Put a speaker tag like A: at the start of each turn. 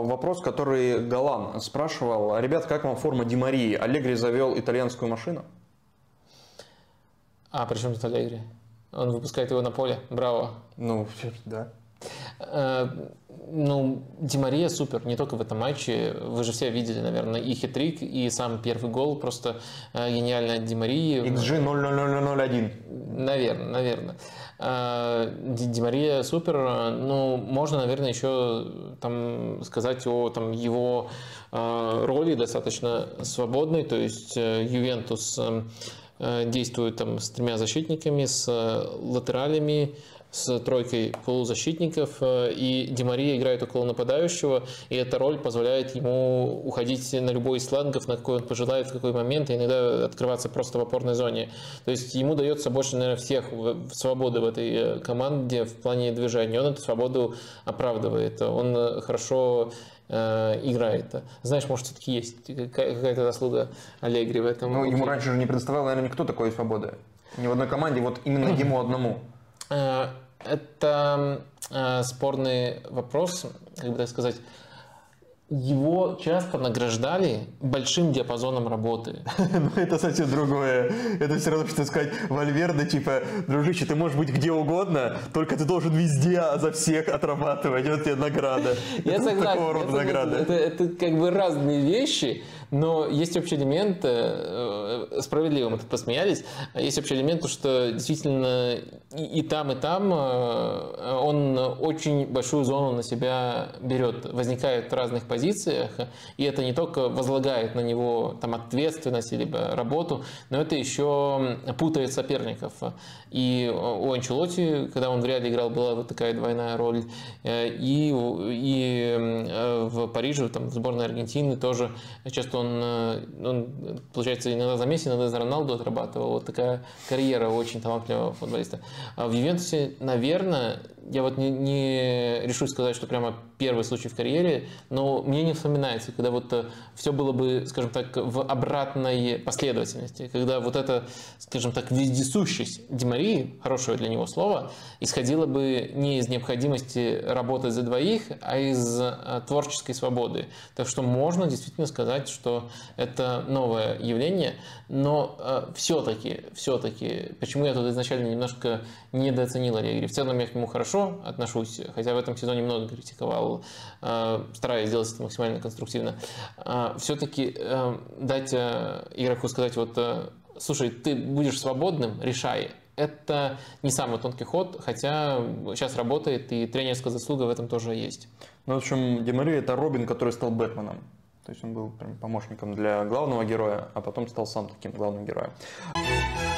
A: вопрос, который Галан спрашивал. Ребят, как вам форма Ди Марии? Аллегри завел итальянскую машину?
B: А при чем тут Аллегри? Он выпускает его на поле. Браво.
A: Ну, да.
B: Ну, Ди Мария супер, не только в этом матче. Вы же все видели, наверное, и хитрик, и сам первый гол. Просто гениально от Ди Марии.
A: XG 0,0001.
B: Наверное. Ди Мария супер. Ну, можно, наверное, еще там сказать о его роли достаточно свободной. То есть Ювентус действует там с 3 защитниками, с латералями, с тройкой полузащитников, и Ди Мария играет около нападающего, и эта роль позволяет ему уходить на любой из флангов, на какой он пожелает, в какой момент, и иногда открываться просто в опорной зоне. То есть ему дается больше, наверное, всех свободы в этой команде в плане движения. Он эту свободу оправдывает, он хорошо играет. Знаешь, может, все-таки есть какая-то заслуга Аллегри в этом.
A: Ну, ему раньше же не предоставлял, наверное, никто такой свободы. Ни в одной команде, вот именно ему одному.
B: Это спорный вопрос, как бы так сказать. Его часто награждали большим диапазоном работы.
A: Ну, это совсем другое. Это все равно, что сказать Вальверде, типа, дружище, ты можешь быть где угодно, только ты должен везде за всех отрабатывать. Вот тебе награда.
B: Я согласен.
A: Такого рода награда.
B: Это как бы разные вещи, но есть общий элемент, справедливо мы тут посмеялись, есть общий элемент, что действительно и там он очень большую зону на себя берет, возникает в разных позициях, и это не только возлагает на него там ответственность или работу, но это еще путает соперников. И у Анчелотти, когда он в Реале играл, была вот такая двойная роль, и в Париже, там, в сборной Аргентины тоже часто он, получается, иногда за Месси, иногда за Роналду отрабатывал. Вот такая карьера очень талантливого футболиста. А в Ювентусе, наверное, я вот не решусь сказать, что прямо первый случай в карьере, но мне не вспоминается, когда вот все было бы, скажем так, в обратной последовательности, когда вот эта, скажем так, вездесущесть Ди Марии, хорошее для него слово, исходила бы не из необходимости работать за двоих, а из творческой свободы. Так что можно действительно сказать, что это новое явление, но все-таки, почему я тут изначально немножко недооценил Аллегри. В целом я к нему хорошо отношусь, хотя в этом сезоне много критиковал, стараюсь сделать это максимально конструктивно. Все-таки дать игроку сказать, вот, слушай, ты будешь свободным, решай. Это не самый тонкий ход, хотя сейчас работает, и тренерская заслуга в этом тоже есть.
A: Ну, в общем, Ди Мария – это Робин, который стал Бэтменом. То есть он был прям помощником для главного героя, а потом стал сам таким главным героем.